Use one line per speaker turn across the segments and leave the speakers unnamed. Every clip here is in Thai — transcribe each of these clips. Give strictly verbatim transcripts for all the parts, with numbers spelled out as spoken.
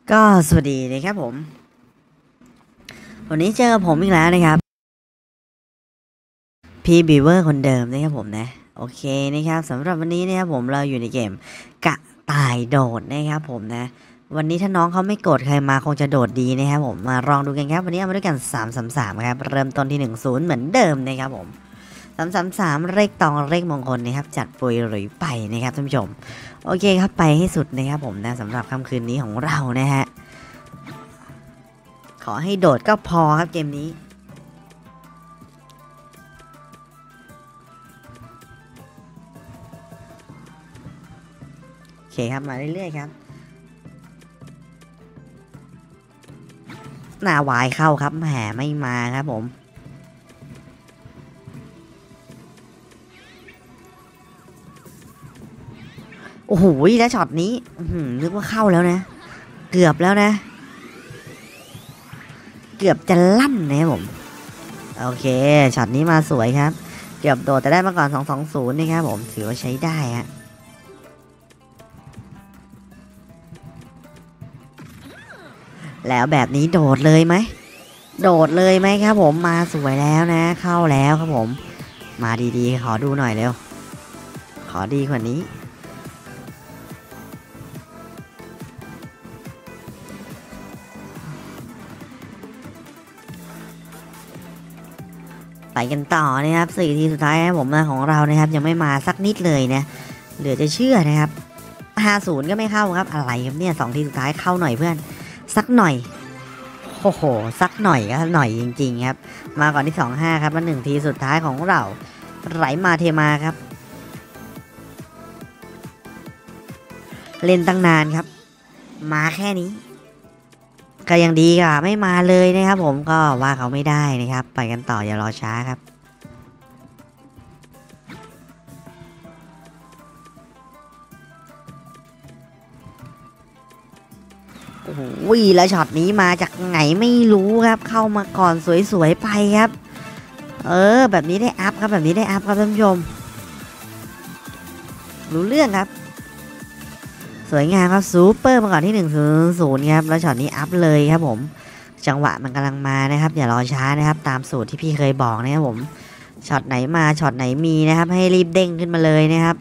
ก็สวัสดีนะครับผมวันนี้เจอกับผมอีกแล้วนะครับพี่บีเวอร์คนเดิมนะครับผมนะโอเคนะครับสำหรับวันนี้นะครับผมเราอยู่ในเกมกระต่ายโดดนะครับผมนะวันนี้ถ้าน้องเขาไม่โกรธใครมาคงจะโดดดีนะครับผมมาลองดูกันครับวันนี้เอามาด้วยกันสามสามสามครับเริ่มต้นที่หนึ่งศูนย์เหมือนเดิมนะครับผมสามสามสามเลขตองเลขมงคลนะครับจัดปุยหรือไปนะครับท่านผู้ชมโอเคครับไปให้สุดนะครับผมนะสำหรับค่ำคืนนี้ของเรานะฮะขอให้โดดก็พอครับเกมนี้โอเคครับมาเรื่อยๆครับหน้าวายเข้าครับแหมไม่มาครับผมโอ้โหแล้วช็อตนี้นึกว่าเข้าแล้วนะเกือบแล้วนะเกือบจะลั่นนะผมโอเคช็อตนี้มาสวยครับเกือบโดดแต่ได้มาก่อนสองสองศูนย์นี่ครับผมถือว่าใช้ได้ฮะแล้วแบบนี้โดดเลยไหมโดดเลยไหมครับผมมาสวยแล้วนะเข้าแล้วครับผมมาดีๆขอดูหน่อยเร็วขอดีกว่านี้ไปกันต่อนะครับสี่ทีสุดท้ายผมนะของเรานะครับยังไม่มาสักนิดเลยนะเหลือจะเชื่อนะครับห้าศูนย์ก็ไม่เข้าครับอะไรครับเนี่ยสองทีสุดท้ายเข้าหน่อยเพื่อนสักหน่อยโอ้โหสักหน่อยก็หน่อยจริงๆครับมาก่อนที่สองห้าครับแล้วหนึ่งทีสุดท้ายของเราไหลมาเทมาครับเล่นตั้งนานครับมาแค่นี้ก็ยังดีกว่าไม่มาเลยนะครับผมก็ว่าเขาไม่ได้นะครับไปกันต่ออย่ารอช้าครับโอ้โหแล้วช็อตนี้มาจากไหนไม่รู้ครับเข้ามาก่อนสวยๆไปครับเออแบบนี้ได้อัพครับแบบนี้ได้อัพครับท่านผู้ชมรู้เรื่องครับสวยงามครับซูเปอร์มาก่อนที่หนึ่งศูนย์ครับแล้วช็อตนี้อัพเลยครับผมจังหวะมันกำลังมานะครับอย่ารอช้านะครับตามสูตรที่พี่เคยบอกนะครับผมช็อตไหนมาช็อตไหนมีนะครับให้รีบเด้งขึ้นมาเลยนะครับ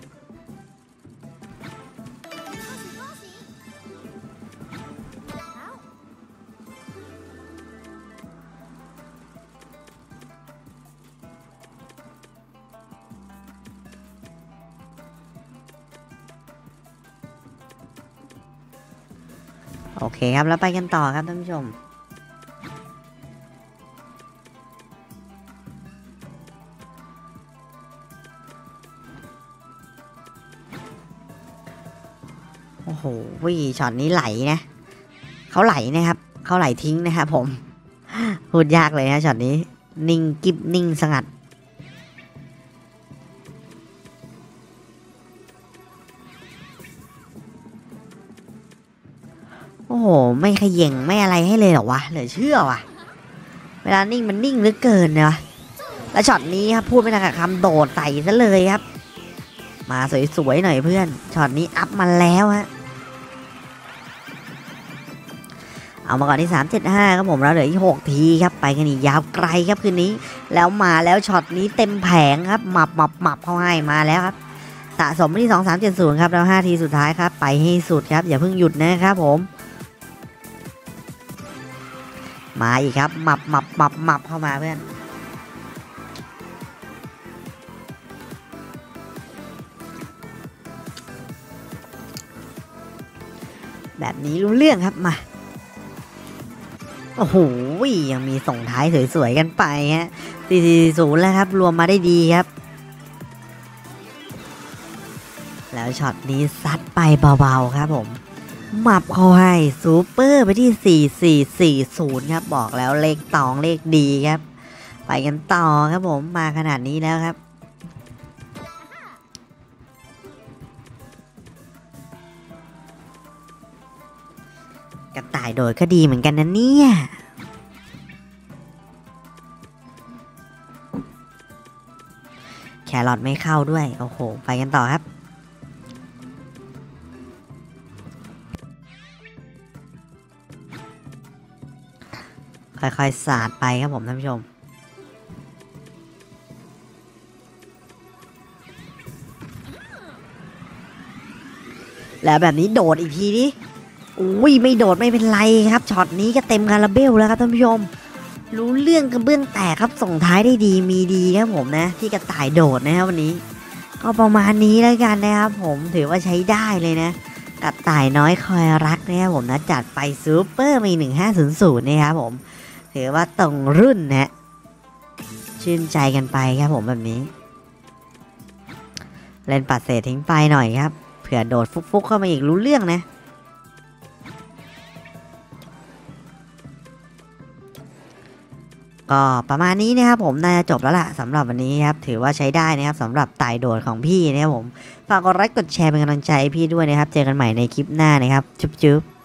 โอเคครับแล้วไปกันต่อครับท่านผู้ชมโอ้โหช็อตนี้ไหลนะเขาไหลนะครับเขาไหลทิ้งนะครับผมพูดยากเลยนะช็อตนี้นิ่งกิ๊บนิ่งสงัดโอ้โหไม่ขย่งไม่อะไรให้เลยหรอวะเหลือเชื่อวะเวลานิ่งมันนิ่งเหลือเกินเนอะแล้วช็อตนี้ครับพูดไม่ทันกับคำโดดใส่ซะเลยครับมาสวยๆหน่อยเพื่อนช็อตนี้อัพมาแล้วฮะเอามาก่อนที่สามเจ็ดห้าครับผมแล้วเหลืออีกหกทีครับไปกันอีกยาวไกลครับคืนนี้แล้วมาแล้วช็อตนี้เต็มแผงครับหมับหมับหมับเข้าให้มาแล้วครับสะสมที่สองสามเจ็ดศูนย์ครับแล้วห้าทีสุดท้ายครับไปให้สุดครับอย่าเพิ่งหยุดนะครับผมมาอีกครับหมับหมับหมับหมับเข้ามาเพื่อนแบบนี้รู้เรื่องครับมาโอ้โหยังมีส่งท้ายสวยๆกันไปฮะสี่ศูนย์แล้วครับรวมมาได้ดีครับแล้วช็อตนี้ซัดไปเบาๆครับผมหมับเขาให้ซูเปอร์ไปที่สี่สี่สี่ศูนย์ครับบอกแล้วเลขตองเลขดีครับไปกันต่อครับผมมาขนาดนี้แล้วครับกระต่ายโดดก็ดีเหมือนกันนะเนี่ยแครอทไม่เข้าด้วยโอ้โหไปกันต่อครับค่อยๆสาดไปครับผมท่านผู้ชมแล้วแบบนี้โดดอีกทีนี้อุ้ยไม่โดดไม่เป็นไรครับช็อตนี้ก็เต็มคาราเบลแล้วครับท่านผู้ชมรู้เรื่องกระเบื้องแตกครับส่งท้ายได้ดีมีดีครับผมนะที่กระต่ายโดดนะครับวันนี้ก็ประมาณนี้แล้วกันนะครับผมถือว่าใช้ได้เลยนะกระต่ายน้อยคอยรักนะครับผมนะจัดไปซูเปอร์มีหนึ่งห้าศูนย์ศูนย์นะครับผมถือว่าตรงรุ่นนะชื่นใจกันไปครับผมแบบนี้เล่นปัดเศษทิ้งไปหน่อยครับเผื่อโดดฟุกๆเข้ามาอีกรู้เรื่องนะก็ประมาณนี้นะครับผมน่าจะจบแล้วล่ะสำหรับวันนี้ครับถือว่าใช้ได้นะครับสำหรับไต่โดดของพี่นะครับผมฝากกดไลค์กดแชร์เป็นกำลังใจให้พี่ด้วยนะครับเจอกันใหม่ในคลิปหน้านะครับจุ๊บๆ